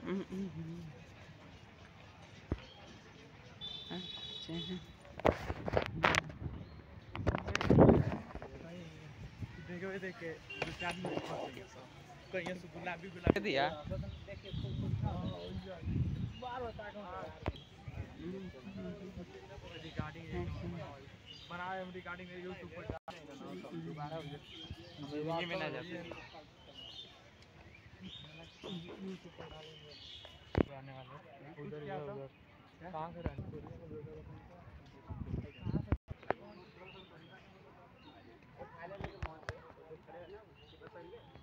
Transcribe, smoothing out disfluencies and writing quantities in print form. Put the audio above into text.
देखे कहीं से गुलाबी गुलाबी दिया रिगार्डिंग बनाए रिगार्डिंग यूट्यूब पर दोबारा ये में ना जाते यूट्यूब पर डालेंगे आने वाले उधर उधर कहां से रहने